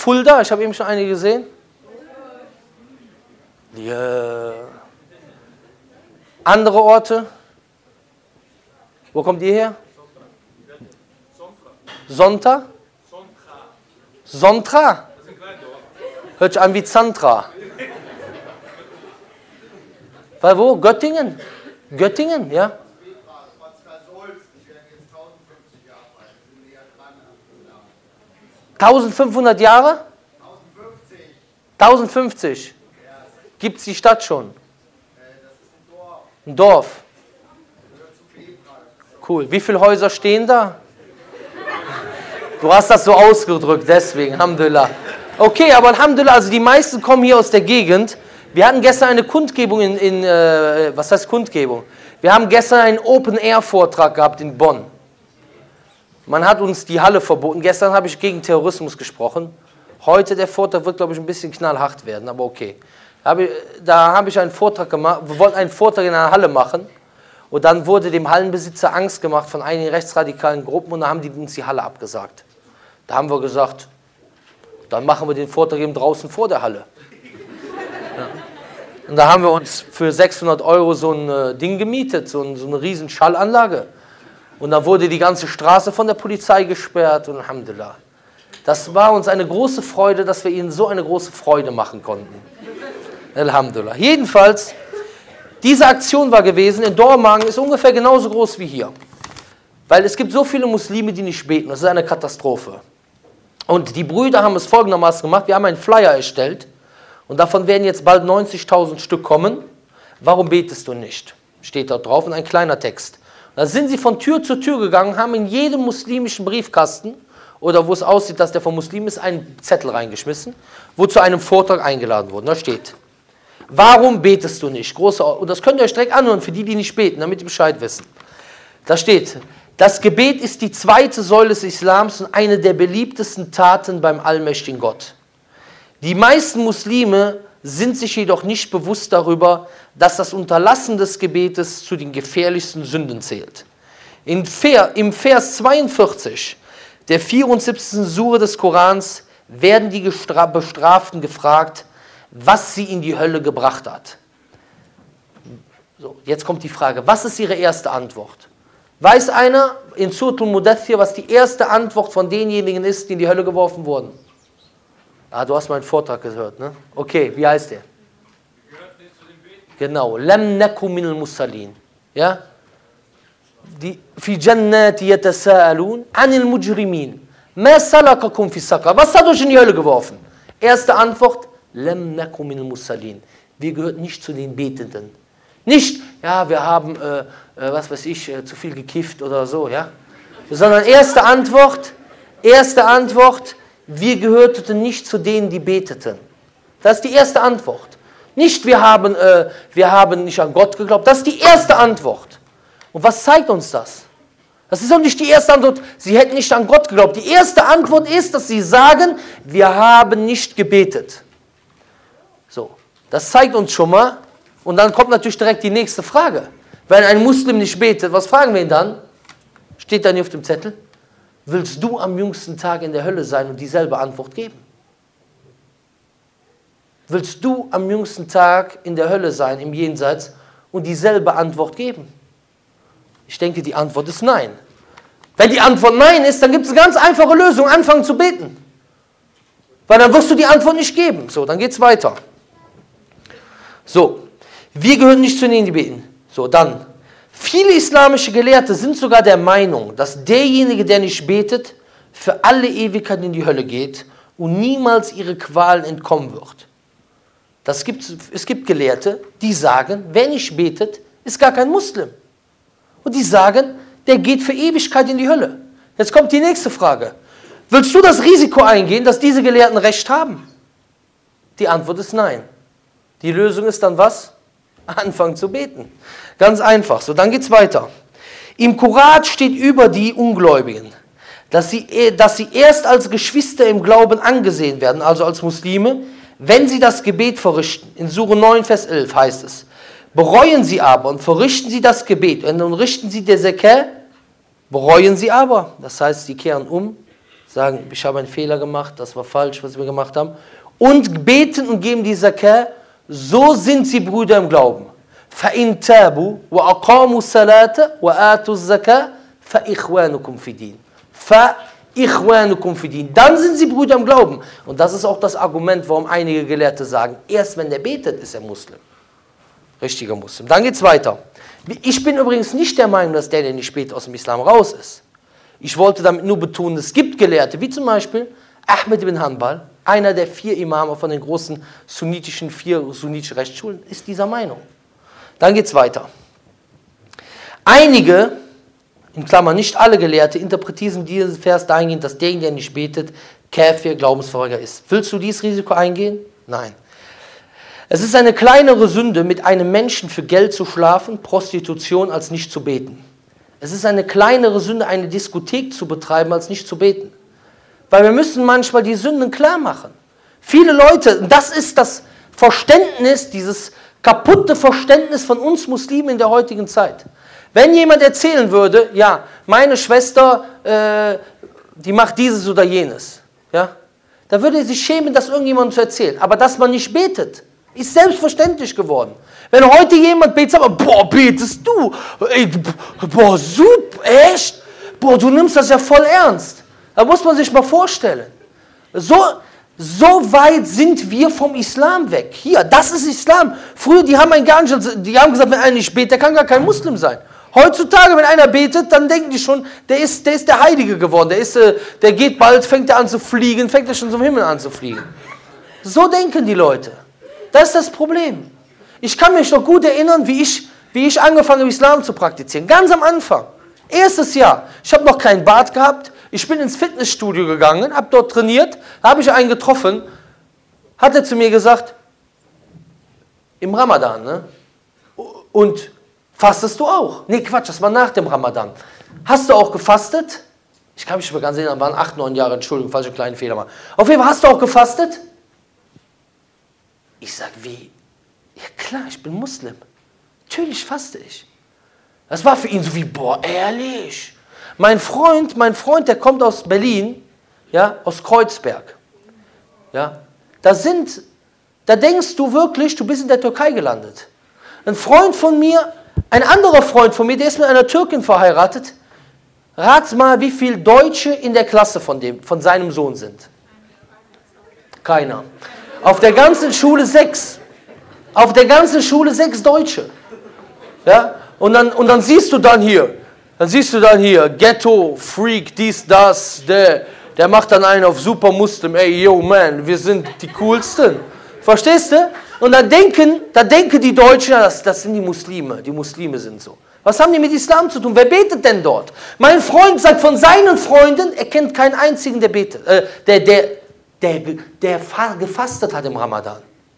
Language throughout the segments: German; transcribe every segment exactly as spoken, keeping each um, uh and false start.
Fulda? Ich habe eben schon einige gesehen. Ja. Andere Orte? Wo kommt ihr her? Sonta? Sontra? Hört sich an wie Zantra. Weil wo? Göttingen? Göttingen, ja? eintausendfünfhundert Jahre? eintausendfünfzig. Gibt es die Stadt schon? Ein Dorf. Cool. Wie viele Häuser stehen da? Du hast das so ausgedrückt, deswegen, Alhamdulillah. Okay, aber Alhamdulillah, also die meisten kommen hier aus der Gegend. Wir hatten gestern eine Kundgebung in, in äh, was heißt Kundgebung? Wir haben gestern einen Open-Air-Vortrag gehabt in Bonn. Man hat uns die Halle verboten. Gestern habe ich gegen Terrorismus gesprochen. Heute der Vortrag wird, glaube ich, ein bisschen knallhart werden, aber okay. Da habe ich einen Vortrag gemacht, wir wollten einen Vortrag in einer Halle machen und dann wurde dem Hallenbesitzer Angst gemacht von einigen rechtsradikalen Gruppen und dann haben die uns die Halle abgesagt. Da haben wir gesagt, dann machen wir den Vortrag eben draußen vor der Halle. Ja. Und da haben wir uns für sechshundert Euro so ein äh, Ding gemietet, so, ein, so eine riesen Schallanlage. Und da wurde die ganze Straße von der Polizei gesperrt und Alhamdulillah. Das war uns eine große Freude, dass wir ihnen so eine große Freude machen konnten. Alhamdulillah. Jedenfalls, diese Aktion war gewesen, in Dormagen ist ungefähr genauso groß wie hier. Weil es gibt so viele Muslime, die nicht beten. Das ist eine Katastrophe. Und die Brüder haben es folgendermaßen gemacht, wir haben einen Flyer erstellt und davon werden jetzt bald neunzigtausend Stück kommen. Warum betest du nicht? Steht dort drauf und ein kleiner Text. Da sind sie von Tür zu Tür gegangen, haben in jedem muslimischen Briefkasten oder wo es aussieht, dass der von Muslim ist, einen Zettel reingeschmissen, wo zu einem Vortrag eingeladen wurden. Da steht: Warum betest du nicht? Große, und das könnt ihr euch direkt anhören, für die, die nicht beten, damit ihr Bescheid wissen. Da steht, das Gebet ist die zweite Säule des Islams und eine der beliebtesten Taten beim allmächtigen Gott. Die meisten Muslime sind sich jedoch nicht bewusst darüber, dass das Unterlassen des Gebetes zu den gefährlichsten Sünden zählt. In Ver, Im Vers zweiundvierzig der vierundsiebzigsten Sure des Korans werden die Bestraften gefragt, was sie in die Hölle gebracht hat. So, jetzt kommt die Frage, was ist ihre erste Antwort? Weiß einer in Suratul Mudaththir, was die erste Antwort von denjenigen ist, die in die Hölle geworfen wurden? Ah, du hast meinen Vortrag gehört, ne? Okay, wie heißt der? Genau, Lam naku minal musallin. Ja? Die fi jannati yatasaalun anil mujrimin. Ma salakakum fi saqar? Was hat euch in die Hölle geworfen? Erste Antwort: Lam naku minal musallin. Wir gehören nicht zu den Betenden. Nicht, ja, wir haben, äh, äh, was weiß ich, äh, zu viel gekifft oder so, ja. Sondern erste Antwort, erste Antwort, wir gehörten nicht zu denen, die beteten. Das ist die erste Antwort. Nicht, wir haben, äh, wir haben nicht an Gott geglaubt. Das ist die erste Antwort. Und was zeigt uns das? Das ist auch nicht die erste Antwort, sie hätten nicht an Gott geglaubt. Die erste Antwort ist, dass sie sagen, wir haben nicht gebetet. So, das zeigt uns schon mal. Und dann kommt natürlich direkt die nächste Frage. Wenn ein Muslim nicht betet, was fragen wir ihn dann? Steht da nicht auf dem Zettel? Willst du am jüngsten Tag in der Hölle sein und dieselbe Antwort geben? Willst du am jüngsten Tag in der Hölle sein, im Jenseits, und dieselbe Antwort geben? Ich denke, die Antwort ist nein. Wenn die Antwort nein ist, dann gibt es eine ganz einfache Lösung, anfangen zu beten. Weil dann wirst du die Antwort nicht geben. So, dann geht es weiter. So, wir gehören nicht zu denen, die beten. So, dann. Viele islamische Gelehrte sind sogar der Meinung, dass derjenige, der nicht betet, für alle Ewigkeit in die Hölle geht und niemals ihre Qualen entkommen wird. Das gibt, es gibt Gelehrte, die sagen, wer nicht betet, ist gar kein Muslim. Und die sagen, der geht für Ewigkeit in die Hölle. Jetzt kommt die nächste Frage. Willst du das Risiko eingehen, dass diese Gelehrten Recht haben? Die Antwort ist nein. Die Lösung ist dann was? Anfangen zu beten. Ganz einfach. So, dann geht es weiter. Im Koran steht über die Ungläubigen, dass sie, dass sie erst als Geschwister im Glauben angesehen werden, also als Muslime, wenn sie das Gebet verrichten. In Sure neun, Vers elf heißt es, bereuen sie aber und verrichten sie das Gebet und richten sie der Zakah, bereuen sie aber, das heißt, sie kehren um, sagen, ich habe einen Fehler gemacht, das war falsch, was wir gemacht haben, und beten und geben die Zakah, so sind sie Brüder im Glauben. فَإِن تَابُوا وَأَقَامُوا الصَّلَاةَ وَآتُوا الزَّكَاةَ فَإِخْوَانُكُمْ فِي الدِّينِ. فَإِخْوَانُكُمْ فِي الدِّينِ. Dann sind sie Brüder im Glauben. Und das ist auch das Argument, warum einige Gelehrte sagen, erst wenn der betet, ist er Muslim. Richtiger Muslim. Dann geht es weiter. Ich bin übrigens nicht der Meinung, dass der, der nicht betet, aus dem Islam raus ist. Ich wollte damit nur betonen, es gibt Gelehrte, wie zum Beispiel Ahmed ibn Hanbal, einer der vier Imame von den großen sunnitischen, vier sunnitischen Rechtsschulen, ist dieser Meinung. Dann geht es weiter. Einige, in Klammern nicht alle Gelehrte, interpretieren diesen Vers dahingehend, dass derjenige, der nicht betet, Kafir, Glaubensverweigerer ist. Willst du dieses Risiko eingehen? Nein. Es ist eine kleinere Sünde, mit einem Menschen für Geld zu schlafen, Prostitution, als nicht zu beten. Es ist eine kleinere Sünde, eine Diskothek zu betreiben, als nicht zu beten. Weil wir müssen manchmal die Sünden klar machen. Viele Leute, das ist das Verständnis, dieses kaputte Verständnis von uns Muslimen in der heutigen Zeit. Wenn jemand erzählen würde, ja, meine Schwester, äh, die macht dieses oder jenes, ja, da würde er sich schämen, das irgendjemandem zu erzählen. Aber dass man nicht betet, ist selbstverständlich geworden. Wenn heute jemand betet, sagt man, boah, betest du? Ey, boah, super, echt? Boah, du nimmst das ja voll ernst. Da muss man sich mal vorstellen. So, so weit sind wir vom Islam weg. Hier, das ist Islam. Früher, die haben, einen gar nicht, die haben gesagt, wenn einer nicht betet, der kann gar kein Muslim sein. Heutzutage, wenn einer betet, dann denken die schon, der ist der, ist der Heilige geworden. Der, ist, der geht bald, fängt er an zu fliegen, fängt er schon zum Himmel an zu fliegen. So denken die Leute. Das ist das Problem. Ich kann mich noch gut erinnern, wie ich, wie ich angefangen habe, Islam zu praktizieren. Ganz am Anfang. Erstes Jahr. Ich habe noch keinen Bart gehabt. Ich bin ins Fitnessstudio gegangen, habe dort trainiert, habe ich einen getroffen, hat er zu mir gesagt, im Ramadan, ne? Und fastest du auch? Nee, Quatsch, das war nach dem Ramadan. Hast du auch gefastet? Ich kann mich nicht mehr ganz erinnern, waren acht, neun Jahre, Entschuldigung, falls ich einen kleinen Fehler mache. Auf jeden Fall, hast du auch gefastet? Ich sage, wie? Ja klar, ich bin Muslim. Natürlich faste ich. Das war für ihn so wie, boah, ehrlich. Mein Freund, mein Freund, der kommt aus Berlin, ja, aus Kreuzberg. Ja, da sind, da denkst du wirklich, du bist in der Türkei gelandet. Ein Freund von mir, ein anderer Freund von mir, der ist mit einer Türkin verheiratet. Rat mal, wie viele Deutsche in der Klasse von, dem, von seinem Sohn sind. Keiner. Auf der ganzen Schule sechs. Auf der ganzen Schule sechs Deutsche. Ja, und dann, und dann siehst du dann hier, Dann siehst du dann hier, Ghetto, Freak, dies, das, der, der macht dann einen auf Super Muslim, ey, yo, man, wir sind die Coolsten. Verstehst du? Und dann denken, da denken die Deutschen, das, das sind die Muslime, die Muslime sind so. Was haben die mit Islam zu tun? Wer betet denn dort? Mein Freund sagt von seinen Freunden, er kennt keinen einzigen, der betet, äh, der, der, der, der gefastet hat im Ramadan.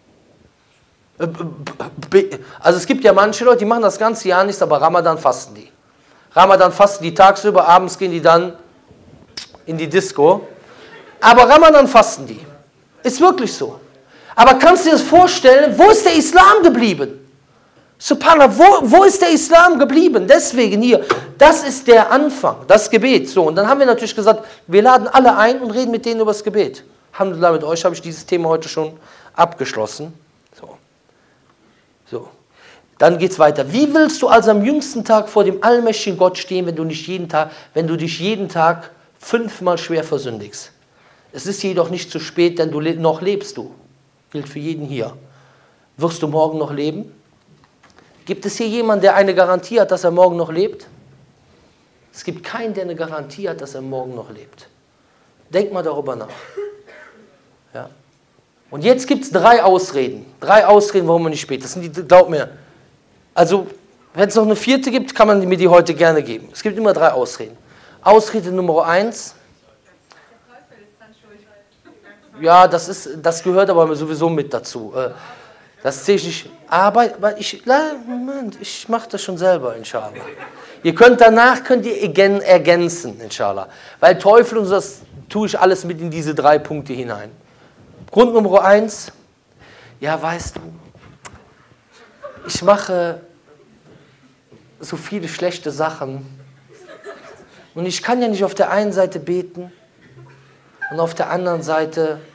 Also es gibt ja manche Leute, die machen das ganze Jahr nichts, aber Ramadan fasten die. Ramadan fasten die tagsüber, abends gehen die dann in die Disco. Aber Ramadan fasten die. Ist wirklich so. Aber kannst du dir das vorstellen, wo ist der Islam geblieben? Subhanallah, wo, wo ist der Islam geblieben? Deswegen hier, das ist der Anfang, das Gebet. So, und dann haben wir natürlich gesagt, wir laden alle ein und reden mit denen über das Gebet. Alhamdulillah, mit euch habe ich dieses Thema heute schon abgeschlossen. So. So. Dann geht es weiter. Wie willst du also am jüngsten Tag vor dem allmächtigen Gott stehen, wenn du, nicht jeden Tag, wenn du dich jeden Tag fünfmal schwer versündigst? Es ist jedoch nicht zu spät, denn du le- noch lebst du. Gilt für jeden hier. Wirst du morgen noch leben? Gibt es hier jemanden, der eine Garantie hat, dass er morgen noch lebt? Es gibt keinen, der eine Garantie hat, dass er morgen noch lebt. Denk mal darüber nach. Ja? Und jetzt gibt es drei Ausreden. Drei Ausreden, warum man nicht betet. Das sind die, glaub mir. Also, wenn es noch eine vierte gibt, kann man mir die heute gerne geben. Es gibt immer drei Ausreden. Ausrede Nummer eins. Der Teufel ist dann schuld. Ja, das, ist, das gehört aber sowieso mit dazu. Das sehe ich nicht. Aber ich, Moment, ich mache das schon selber, inshallah. Ihr könnt danach könnt ihr ergänzen, inshallah. Weil Teufel und so, das tue ich alles mit in diese drei Punkte hinein. Grund Nummer eins. Ja, weißt du, ich mache so viele schlechte Sachen und ich kann ja nicht auf der einen Seite beten und auf der anderen Seite